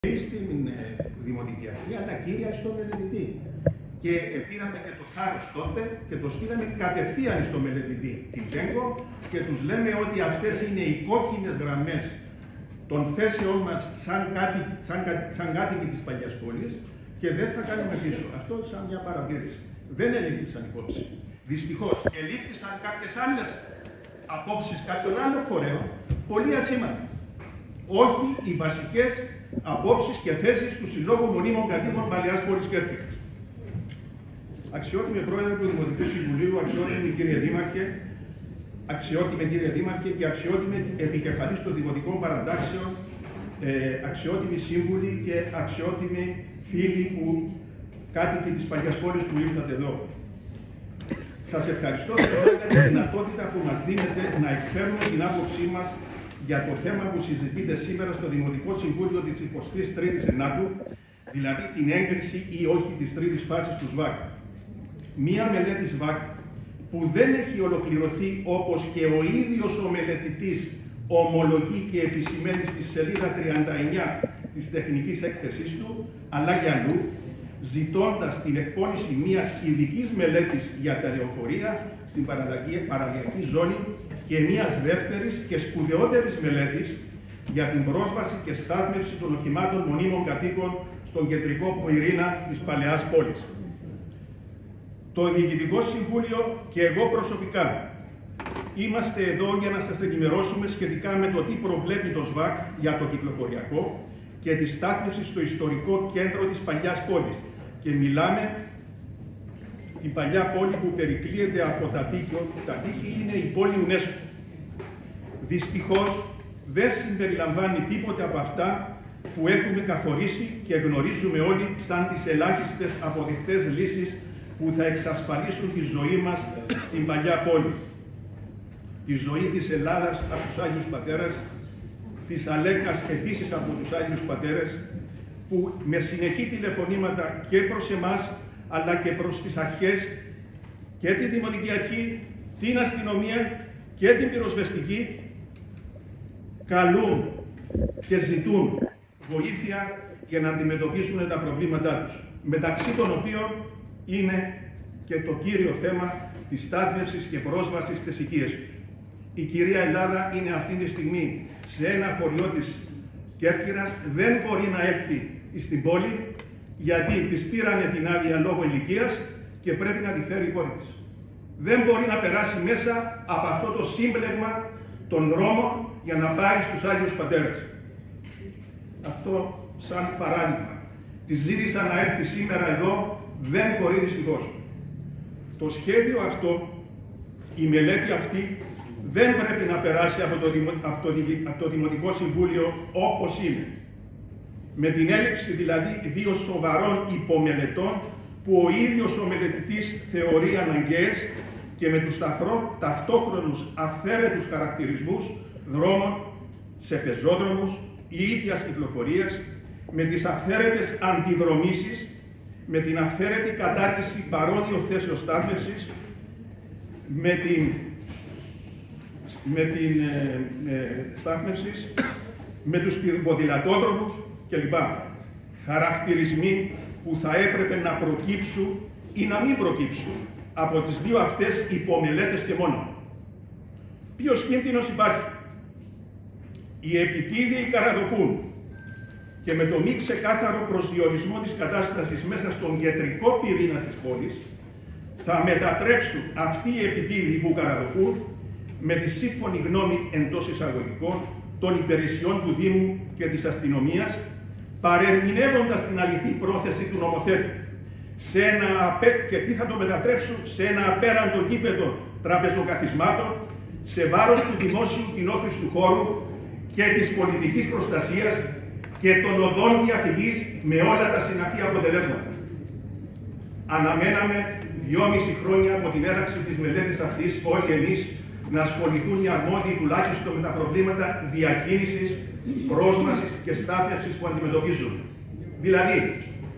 στην Δημοτική Αρχή, αλλά κύρια στο μελετητή. Και πήραμε και το θάρρος τότε και το στείλαμε κατευθείαν στο μελετητή την Τέγκο και τους λέμε ότι αυτές είναι οι κόκκινες γραμμές των θέσεών μας σαν κάτοικοι της παλιάς πόλης και δεν θα κάνουμε πίσω. Αυτό σαν μια παρατήρηση. Δεν ελήφθησαν υπόψη. Δυστυχώς ελήφθησαν κάποιες άλλες απόψεις κάποιων άλλων φορέων, πολύ ασήμαντες. Όχι οι βασικές απόψεις και θέσεις του Συλλόγου Μονίμων Κατοίκων Παλαιάς Πόλης Κέρκυρας. Αξιότιμη Πρόεδρε του Δημοτικού Συμβουλίου, αξιότιμη κύριε Δήμαρχε, αξιότιμη κύριε Δήμαρχε και αξιότιμη επικεφαλής των Δημοτικών Παρατάξεων, αξιότιμοι σύμβουλοι και αξιότιμοι φίλοι που κάτοικοι της παλιάς πόλης που ήρθατε εδώ. Σας ευχαριστώ για τη δυνατότητα που μας δίνετε να εκφέρουμε την άποψή μας για το θέμα που συζητείται σήμερα στο Δημοτικό Συμβούλιο της 23ης Ενάτου, δηλαδή την έγκριση ή όχι της τρίτης φάσης του ΣΒΑΚ. Μία μελέτη ΣΒΑΚ που δεν έχει ολοκληρωθεί όπως και ο ίδιος ο μελετητής ομολογεί και επισημαίνει στη σελίδα 39 της τεχνικής έκθεσής του, αλλά και αλλού, ζητώντας την εκπόνηση μιας ειδικής μελέτης για τα λεωφορεία στην παραδιακή ζώνη και μιας δεύτερης και σπουδαιότερης μελέτης για την πρόσβαση και στάθμευση των οχημάτων μονίμων κατοίκων στον κεντρικό πυρήνα της παλαιάς πόλης. Το Διοικητικό Συμβούλιο και εγώ προσωπικά είμαστε εδώ για να σας ενημερώσουμε σχετικά με το τι προβλέπει το ΣΒΑΚ για το κυκλοφοριακό και τη στάθμευση στο ιστορικό κέντρο της παλιάς πόλης. Και μιλάμε την παλιά πόλη που περικλείεται από τα τείχη. Τα τείχη είναι η πόλη UNESCO. Δυστυχώς δεν συμπεριλαμβάνει τίποτε από αυτά που έχουμε καθορίσει και γνωρίζουμε όλοι σαν τις ελάχιστες αποδεικτές λύσεις που θα εξασφαλίσουν τη ζωή μας στην παλιά πόλη. Τη ζωή της Ελλάδας από τους Άγιους Πατέρες, της Αλέκας επίσης από τους Άγιους Πατέρες, που με συνεχή τηλεφωνήματα και προς εμάς, αλλά και προς τις αρχές και τη Δημοτική Αρχή, την αστυνομία και την πυροσβεστική, καλούν και ζητούν βοήθεια για να αντιμετωπίσουν τα προβλήματά τους, μεταξύ των οποίων είναι και το κύριο θέμα της στάθμευσης και πρόσβασης στις οικίες τους. Η κυρία Ελλάδα είναι αυτή τη στιγμή σε ένα χωριό της Κέρκυρας, δεν μπορεί να έρθει στην πόλη γιατί της πήρανε την άδεια λόγω ηλικίας και πρέπει να τη φέρει η κόρη της. Δεν μπορεί να περάσει μέσα από αυτό το σύμπλεγμα των δρόμων για να πάει στους Άγιους Πατέρες. Αυτό σαν παράδειγμα. Της ζήτησα να έρθει σήμερα εδώ, δεν μπορεί δυστυχώς. Το σχέδιο αυτό, η μελέτη αυτή, δεν πρέπει να περάσει από το Δημοτικό Συμβούλιο όπως είναι. Με την έλλειψη δηλαδή δύο σοβαρών υπομελετών που ο ίδιος ο μελετητής θεωρεί αναγκαίες και με τους ταυτόχρονους αυθαίρετους χαρακτηρισμούς δρόμων σε πεζόδρομους ή ίδιας κυκλοφορίας, με τις αυθαίρετες αντιδρομήσεις, με την αυθαίρετη κατάργηση παρόδιων θέσεων στάθμευσης, με τους ποδηλατόδρομους κλπ. Χαρακτηρισμοί που θα έπρεπε να προκύψουν ή να μην προκύψουν από τις δύο αυτές υπομελέτες και μόνο. Ποιος κίνδυνος υπάρχει? Οι επιτίδιοι καραδοκούν και με το μη ξεκάθαρο προσδιορισμό της κατάστασης μέσα στον κεντρικό πυρήνα της πόλης θα μετατρέψουν αυτοί οι επιτίδιοι που καραδοκούν με τη σύμφωνη γνώμη εντός εισαγωγικών των υπηρεσιών του Δήμου και της αστυνομίας, παρερμηνεύοντας την αληθή πρόθεση του νομοθέτη και τι θα το μετατρέψουν σε ένα απέραντο γήπεδο τραπεζοκαθισμάτων σε βάρος του δημόσιου κοινόχρηστου χώρου και της πολιτικής προστασίας και των οδών διαφυγής με όλα τα συναφή αποτελέσματα. Αναμέναμε 2,5 χρόνια από την έναρξη της μελέτης αυτής όλοι εμείς να ασχοληθούν οι αρμόδιοι τουλάχιστον με τα προβλήματα διακίνησης, πρόσβασης και στάθμευσης που αντιμετωπίζουν. Δηλαδή,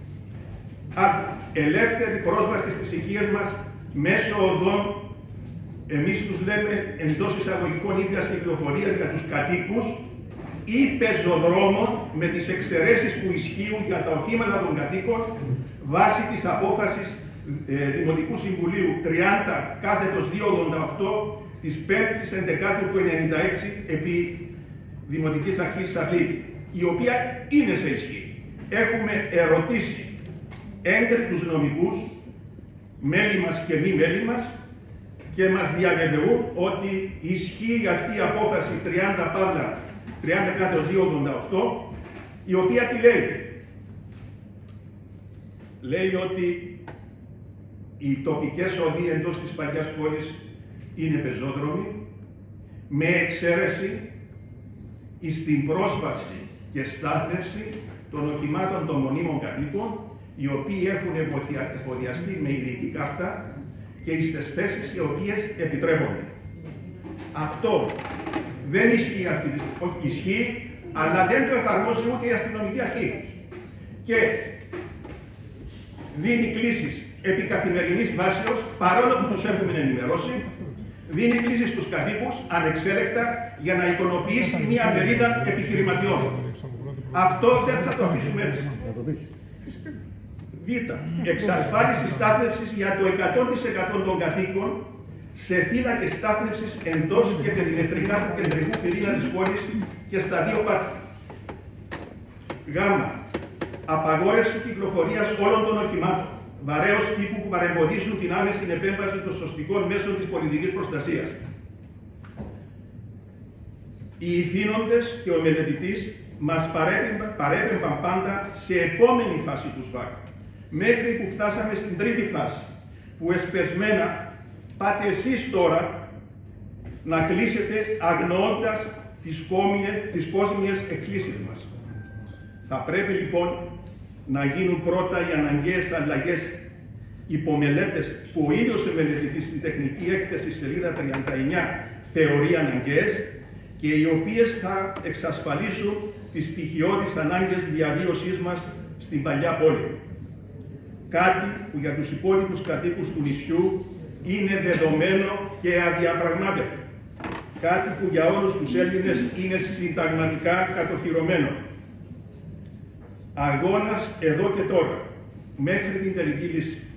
ελεύθερη πρόσβαση στις οικίες μας μέσω οδών, εμείς τους λέμε εντός εισαγωγικών ίδιας κυκλοφορίας για τους κατοίκους, ή πεζοδρόμων με τις εξαιρέσεις που ισχύουν για τα οχήματα των κατοίκων βάσει της απόφασης Δημοτικού Συμβουλίου 30/288 της 5ης Ενδεκάτου του 1996 επί Δημοτικής Αρχής Σαρλή, η οποία είναι σε ισχύ. Έχουμε ερωτήσει έγκριτους νομικούς, μέλη μας και μη μέλη μας, και μας διαβεβαιούν ότι ισχύει αυτή η απόφαση 30/288, η οποία τι λέει? Λέει ότι οι τοπικές οδοί εντός της παλιάς πόλης είναι πεζόδρομοι, με εξαίρεση στην πρόσβαση και στάθμευση των οχημάτων των μονίμων κατοίκων, οι οποίοι έχουν εφοδιαστεί με ειδική κάρτα και στις θέσεις οι οποίες επιτρέπονται. Αυτό δεν ισχύει αυτή τη στιγμή. Όχι, ισχύει, αλλά δεν το εφαρμόζει ούτε η αστυνομική αρχή. Και δίνει κλήσεις επί καθημερινής βάσεως, παρόλο που τους έχουμε ενημερώσει, δίνει κλήσεις στους κατοίκους ανεξέλεκτα για να εικονοποιήσει μία μερίδα επιχειρηματιών. Αυτό δεν θα το αφήσουμε έτσι. Β. Εξασφάλιση στάθμευσης για το 100% των κατοίκων σε θύλακες στάθμευσης εντός και περιμετρικά του κεντρικού πυρήνα της πόλης και στα δύο πάρκια. Γ. Απαγόρευση κυκλοφορίας όλων των οχημάτων βαρέως τύπου που παρεμποδίσουν την άμεση επέμβαση των σωστικών μέσων της πολιτικής προστασίας. Οι ηθήνοντες και ο μελετητής μας παρέπεμπαν πάντα σε επόμενη φάση του ΣΒΑΚ, μέχρι που φτάσαμε στην τρίτη φάση, που εσπεσμένα πάτε εσείς τώρα να κλείσετε αγνοώντας τις κόσμιες εκκλήσεις μας. Θα πρέπει λοιπόν να γίνουν πρώτα οι αναγκαίες αλλαγές υπομελέτες που ο ίδιος ο μελετητής στην τεχνική έκθεση σελίδα 39 θεωρεί αναγκαίες και οι οποίες θα εξασφαλίσουν τις στοιχειώδεις ανάγκες διαβίωσής μας στην παλιά πόλη. Κάτι που για τους υπόλοιπους κατοίκους του νησιού είναι δεδομένο και αδιαπραγμάτευτο. Κάτι που για όλους τους Έλληνες είναι συνταγματικά κατοχυρωμένο. Αγώνας εδώ και τώρα, μέχρι την τελική λύση.